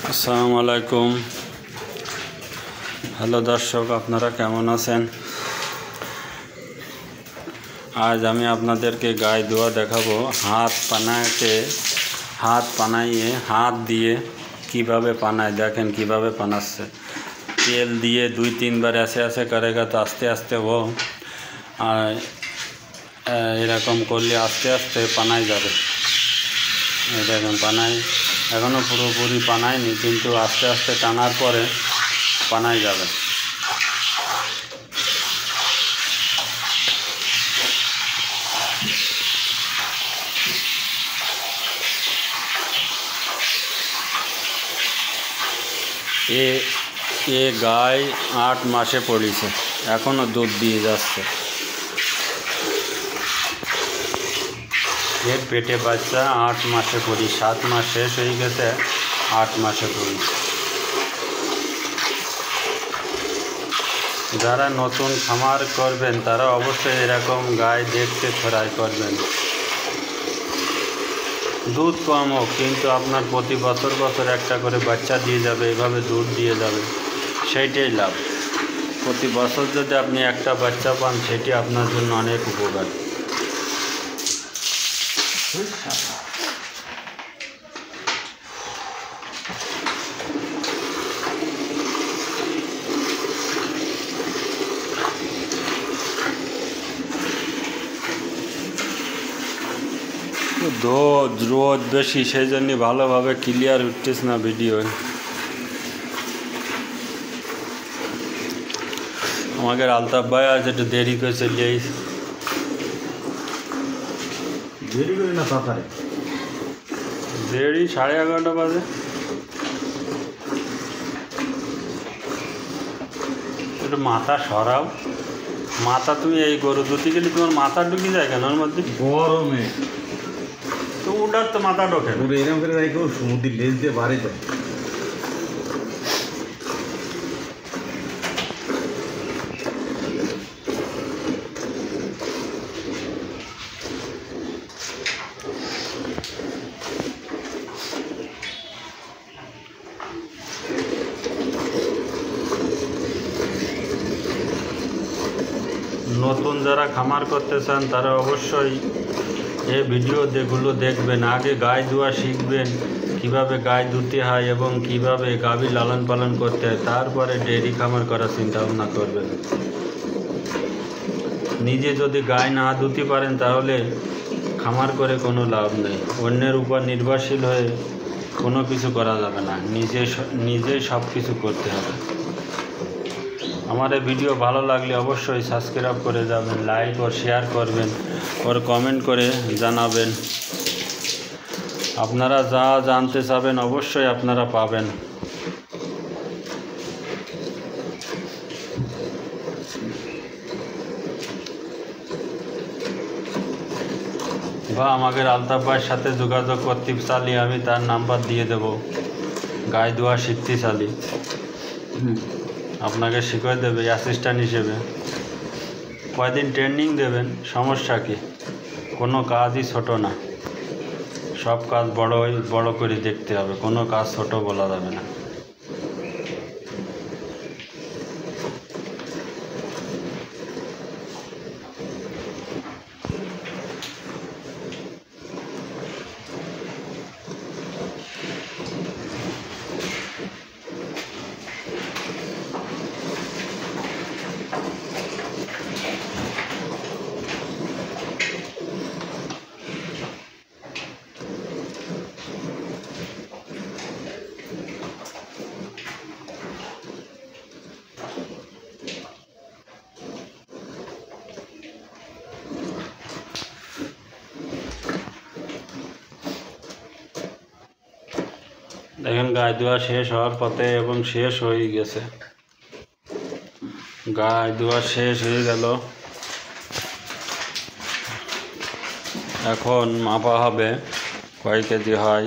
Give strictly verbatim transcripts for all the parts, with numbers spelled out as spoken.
আসসালামু আলাইকুম। হ্যালো দর্শক, আপনারা কেমন আছেন? আজ আমি আপনাদেরকে গায়ে ধোয়া দেখাবো। হাত পানাকে হাত পানাইয়ে হাত দিয়ে কিভাবে পানায়, দেখেন কিভাবে পানাচ্ছে। তেল দিয়ে দুই তিনবার ऐसे ऐसे करेगा तो আস্তে আস্তে ও এরকম করলে আস্তে আস্তে পানায় যাবে। দেখেন পানায় এখনও পুরোপুরি পানায়নি, কিন্তু আস্তে আস্তে টানার পরে পানায় যাবে। এ এ গাই আট মাসে পড়েছে, এখনও দুধ দিয়ে যাচ্ছে। এর পেটে বাচ্চা আট মাসে পড়ি, সাত মাস শেষ হয়ে গেছে, আট মাসে পড়ি। যারা নতুন খামার করবেন তারা অবশ্যই এরকম গাই দেখতে ট্রাই করবেন। দুধ কম হোক, কিন্তু আপনার প্রতি বছর বছর একটা করে বাচ্চা দিয়ে যাবে, এভাবে দুধ দিয়ে যাবে, সেইটাই লাভ। প্রতি বছর যদি আপনি একটা বাচ্চা পান, সেটি আপনার জন্য অনেক উপকার। রোদ রোদ বেশি, সেই জন্য ভালোভাবে ক্লিয়ার উঠতেছে না ভিডিও। আমাদের আলতাফ ভাই আজ একটু দেরি করে চলে যাইস। দেরি করি না তাড়াতাড়ি, দেরি সাড়ে এগারোটা বাজে। একটু মাথা সরাও, মাথা তুমি এই গরু দুটি গেলে তোমার মাথা ঢুকি যায় কেন ওর মধ্যে? গরমে তো ওটার তো মাথা ঢোকে না। পুরো এরকম করে রাখো, সমুদ্রের লেজ দিয়ে বাড়ি যায়। নতুন যারা খামার করতে চান তারা অবশ্যই এই ভিডিওগুলো দেখবেন। আগে গায়ে ধোয়া শিখবেন, কিভাবে গায়ে ধুতে হয় এবং কিভাবে গাভী লালন পালন করতে হয়, তারপরে ডেয়ারি খামার করার চিন্তা ভাবনা করবেন। নিজে যদি গায়ে না ধুতে পারেন তাহলে খামার করে কোনো লাভ নেই। অন্যের উপর নির্ভরশীল হয়ে কোনো কিছু করা যাবে না, নিজে নিজেই সব কিছু করতে হবে। আমার এই ভিডিও ভালো লাগলে অবশ্যই সাবস্ক্রাইব করে যাবেন, লাইক ও শেয়ার করবেন, और কমেন্ট করে জানাবেন। আপনারা যা জানতে চাবেন অবশ্যই আপনারা পাবেন। বা আমাদের আলতাফ ভাইয়ের সাথে যোগাযোগ করতে চাইলে আমি তার নাম্বার দিয়ে দেব। গায়ে ধোয়া শিখতে চাইলে আপনাকে শিখিয়ে দেবে অ্যাসিস্ট্যান্ট হিসেবে। কয়দিন ট্রেনিং দেবেন, সমস্যা কি? কোনো কাজই ছোট না, সব কাজ বড় বড় করে দেখতে হবে, কোনো কাজ ছোট বলা যাবে না। দেখেন গায়ে ধোয়া শেষ হওয়ার পথে এবং শেষ হয়ে গেছে। গায়ে ধোয়া শেষ হয়ে গেল, এখন মাপা হবে কয় কেজি হয়।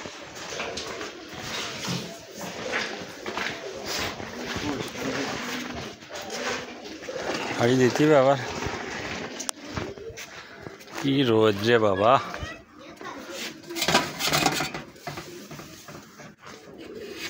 হাড়ি দিতে হবে আবার। কি রোদ রে বাবা।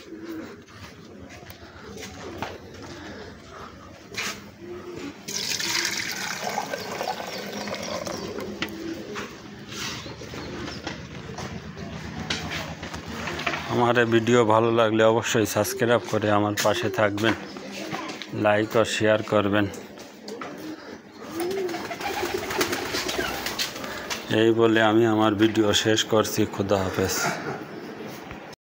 আমার এই ভিডিও ভালো লাগলে অবশ্যই সাবস্ক্রাইব করে আমার পাশে থাকবেন, লাইক ও শেয়ার করবেন। এই বলে আমি আমার ভিডিও শেষ করছি। খুদা হাফেজ।